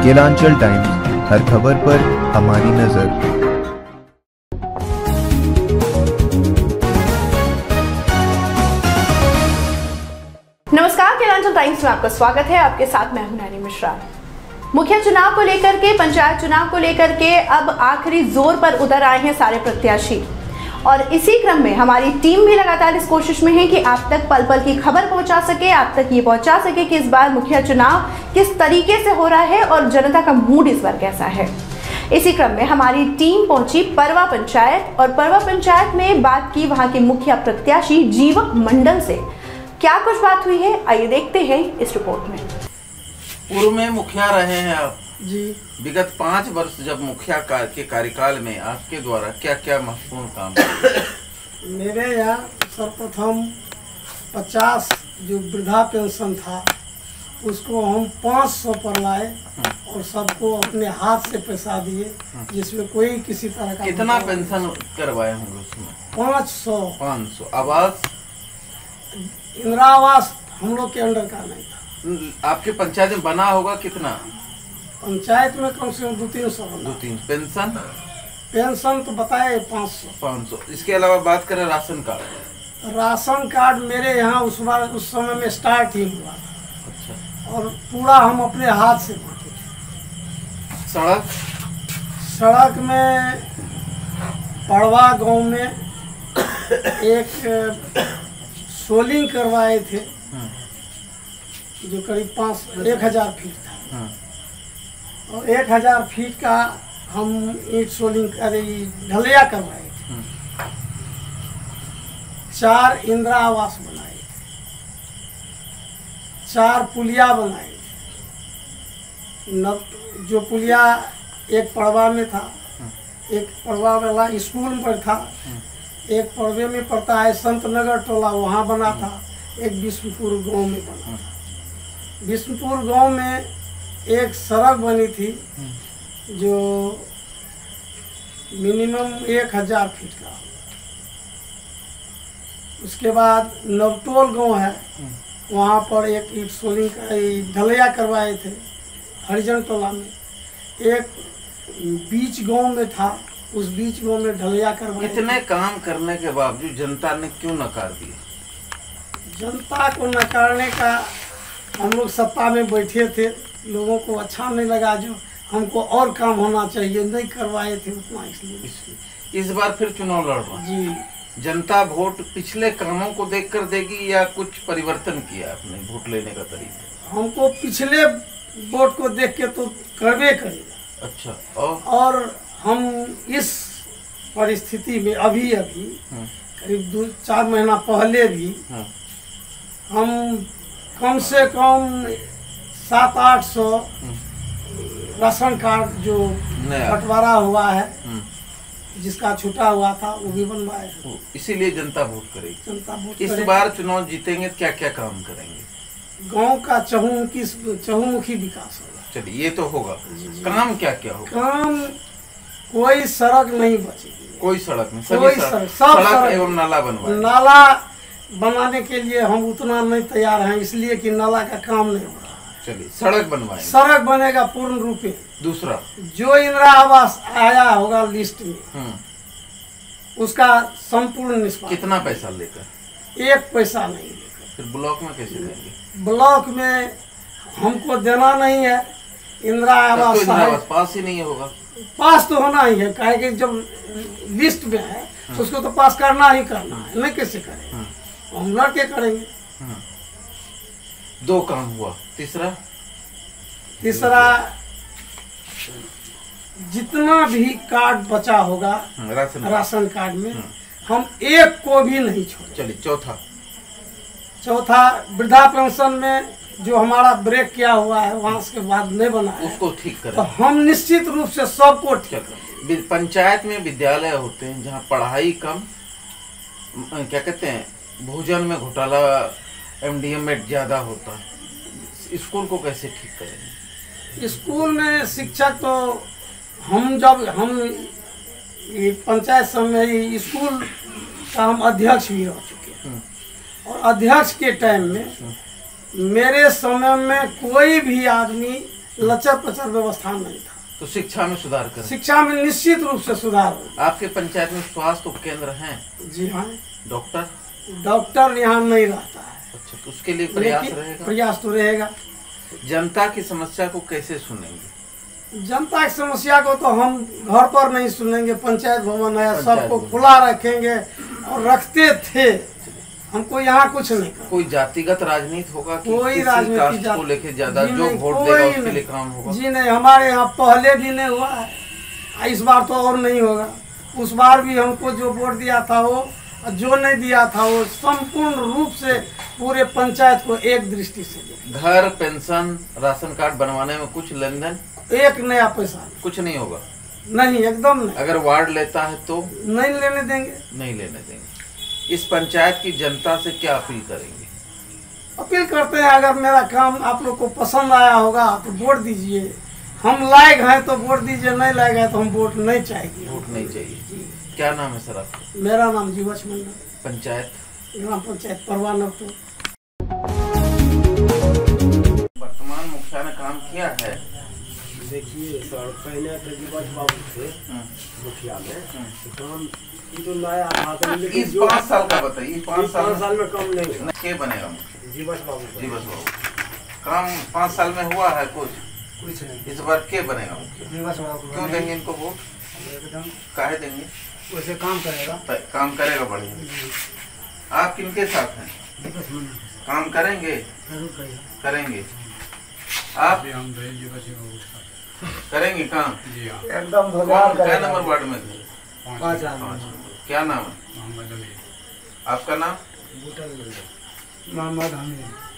Kelanchal times, हर खबर पर हमारी नजर। नमस्कार, केलांचल टाइम्स में आपका स्वागत है। आपके साथ मैं हूं नैनी मिश्रा। मुखिया चुनाव को लेकर के, पंचायत चुनाव को लेकर के अब आखिरी जोर पर उतर आए हैं सारे प्रत्याशी, और इसी क्रम में हमारी टीम भी लगातार इस कोशिश में है कि आप तक पल पल की खबर पहुंचा सके, आप तक ये पहुंचा सके कि इस बार मुखिया चुनाव किस तरीके से हो रहा है और जनता का मूड इस बार कैसा है। इसी क्रम में हमारी टीम पहुंची परवा पंचायत, और परवा पंचायत में बात की वहां के मुखिया प्रत्याशी जीवक मंडल से। क्या कुछ बात हुई है, आइए देखते हैं इस रिपोर्ट में। पूर्व में मुखिया रहे हैं आप जी। विगत 5 वर्ष जब मुखिया के कार्यकाल में आपके द्वारा क्या क्या महत्वपूर्ण काम किए? मेरे यहाँ सर्वप्रथम 50 जो वृद्धा पेंशन था उसको हम 500 पर लाए और सबको अपने हाथ से पैसा दिए, जिसमें कोई किसी तरह का। कितना पेंशन करवाए होंगे उसमें? 500। आवास, इंदिरा आवास हम लोग के अंडर का नहीं था। आपके पंचायत में बना होगा कितना? पंचायत में कम से कम 200-300 बना। 2-3 पेंशन तो बताए 500। इसके अलावा बात करें राशन कार्ड। राशन कार्ड मेरे यहाँ उस समय में स्टार्ट ही हुआ था। अच्छा। और पूरा हम अपने हाथ से बांटे थे। सड़क में पड़वा गांव में एक सोलिंग करवाए थे जो करीब 1000 फीट था, और 1000 फीट का हम ईंट सोलिंग ढलैया करवाए थे। 4 इंदिरा आवास बनाए थे, 4 पुलिया बनाए थे। जो पुलिया एक पड़वा में था, एक पड़वा वाला स्कूल पर था, एक पड़वे में पड़ता है संत नगर टोला, वहाँ बना था। एक बिष्णुपुर गांव में बना था। बिष्णुपुर गांव में एक सड़क बनी थी जो मिनिमम 1000 फीट का। उसके बाद नवटोल गांव है, वहाँ पर एक ईंट सोलिंग का ढलैया करवाए थे हरिजन टोला में। एक बीच गांव में था, उस बीच गांव में ढलैया करवाए। इतने काम करने के बावजूद जनता ने क्यों नकार दिया? जनता को नकारने का, हम लोग सत्ता में बैठे थे, लोगों को अच्छा नहीं लगा, जो हमको और काम होना चाहिए नहीं करवाए थे उतना, इसलिए इस बार फिर चुनाव लड़ रहा जी। जनता वोट पिछले कामों को देखकर देगी या कुछ परिवर्तन किया आपने वोट लेने का तरीका? हमको पिछले वोट को देख के तो करवे करेगा। अच्छा। और हम इस परिस्थिति में अभी करीब 2-4 महीना पहले भी हम कम से कम 700-800 राशन कार्ड जो बंटवारा हुआ है, जिसका छूटा हुआ था, वो भी बनवाए। इसीलिए जनता वोट करेगी। जनता वोट इस बार चुनाव जीतेंगे क्या क्या काम करेंगे? गांव का चहुमुखी विकास होगा। चलिए, ये तो होगा। काम क्या क्या होगा? काम, कोई सड़क नहीं बचेगी। कोई सड़क नहीं, कोई सड़क एवं नाला बनवाए। नाला बनाने के लिए हम उतना नहीं तैयार हैं, इसलिए कि नाला का काम नहीं हो रहा। चलिए, सड़क बनवाए। सड़क बनेगा पूर्ण रूप में। दूसरा, जो इंदिरा आवास आया होगा लिस्ट में, उसका संपूर्ण निष्पादन। कितना पैसा लेकर? 1 पैसा नहीं लेकर। फिर ब्लॉक में कैसे देंगे? ब्लॉक में हमको देना नहीं है। इंदिरा आवास पास ही नहीं होगा। पास तो होना ही है, काहे कि जब लिस्ट में है तो उसको तो पास करना ही करना है, नहीं कैसे करेंगे? हम लड़के करेंगे। 2 काम हुआ। तीसरा, जितना भी कार्ड बचा होगा राशन कार्ड में, हम एक को भी नहीं छोड़े। चलिए, चौथा वृद्धा पेंशन में जो हमारा ब्रेक किया हुआ है, वहाँ के बाद नहीं बना है, उसको ठीक करें। तो हम निश्चित रूप से सबको ठीक करें। पंचायत में विद्यालय होते हैं जहाँ पढ़ाई कम, क्या कहते हैं, भोजन में घोटाला, MDM में ज्यादा होता है, स्कूल को कैसे ठीक करेंगे? स्कूल में शिक्षक तो जब हम पंचायत समय स्कूल का हम अध्यक्ष भी रह चुके हैं, और अध्यक्ष के टाइम में मेरे समय में कोई भी आदमी लचर पचर व्यवस्था नहीं था। तो शिक्षा में सुधार करें। शिक्षा में निश्चित रूप से सुधार हो। आपके पंचायत में स्वास्थ्य उपकेंद्र हैं? जी हाँ। डॉक्टर यहाँ नहीं रहता है। अच्छा, तो उसके लिए प्रयास रहेगा? प्रयास तो रहेगा। जनता की समस्या को कैसे सुनेंगे? जनता की समस्या को तो हम घर पर नहीं सुनेंगे, पंचायत भवन है, सबको खुला रखेंगे और रखते थे। हमको यहाँ कुछ नहीं करना। कोई जातिगत राजनीति होगा कि कोई राजनीति को लेके ज्यादा जो वोट देगा उसके लिए काम होगा? जी नहीं, हमारे यहाँ पहले भी नहीं हुआ है, इस बार तो और नहीं होगा। उस बार भी हमको जो वोट दिया था वो, जो नहीं दिया था वो, संपूर्ण रूप से पूरे पंचायत को एक दृष्टि से। घर, पेंशन, राशन कार्ड बनवाने में कुछ लेन देन? एक नया पैसा कुछ नहीं होगा? नहीं, एकदम नहीं। अगर वार्ड लेता है तो नहीं लेने देंगे। नहीं लेने देंगे। इस पंचायत की जनता से क्या अपील करेंगे? अपील करते हैं, अगर मेरा काम आप लोग को पसंद आया होगा तो वोट दीजिए। हम लायक हैं तो वोट दीजिए, नहीं लायक है तो हम वोट नहीं चाहिए। वोट नहीं चाहिए। क्या नाम है सर आपका? मेरा नाम जीवछ मंडल, पंचायत ग्राम पंचायत परवाना। तो वर्तमान मुखिया ने काम किया है? देखिए सर, पहले तो जीवछ बाबू थे मुखिया में, काम तो नया था। इस 5 साल का बताइए। 5 साल में कम नहीं हुआ। क्या बनेगा मुखिया? जीवछ बाबू। जीवछ बाबू काम 5 साल में हुआ है कुछ नहीं। इस बार क्या बनेगा मुखिया? जीवछ बाबू। क्यों देंगे इनको वोट? एकदम काहे देंगे? वैसे काम करेगा। काम करेगा बढ़िया। आप किनके साथ हैं? जीवछ मंडल। काम करेंगे? जरूर करेंगे। आप करेंगे काम? एकदम क्या नंबर वार्ड में थे? 5। क्या नाम है आपका? नाम मोहम्मद हमीद।